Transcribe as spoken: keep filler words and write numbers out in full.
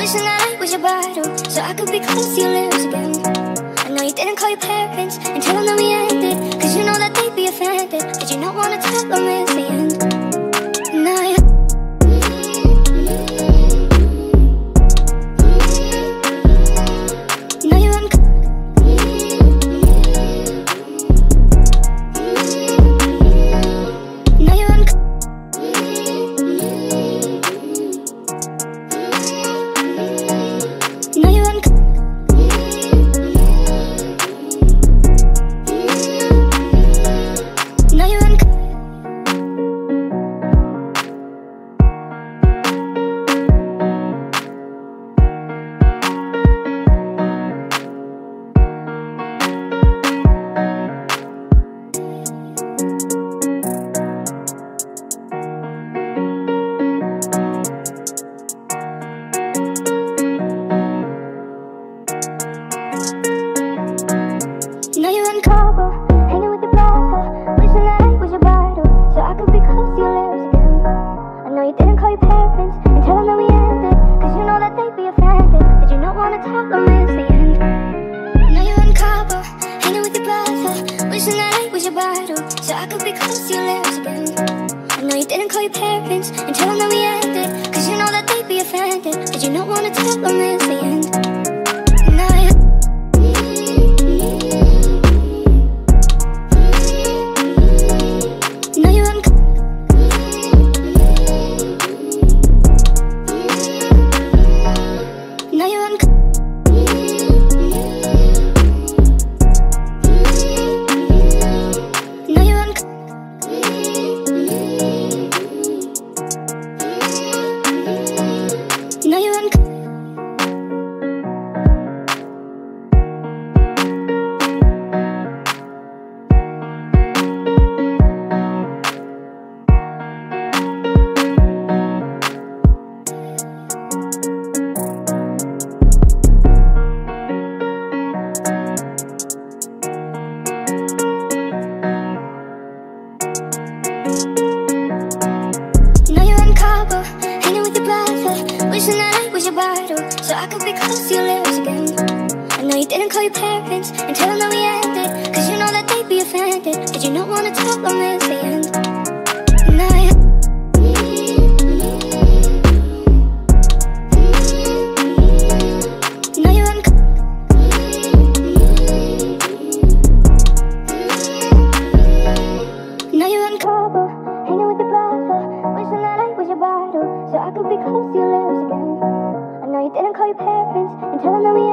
wishing that I was your bridal, so I could be close to your lips again. I know you didn't call your parents and tell them that we ended, cause you know that they'd be offended. Did you not wanna tell them it's the end? And I know you're uncomfortable. So I could be close to your lips again. I know you didn't call your parents and tell them that we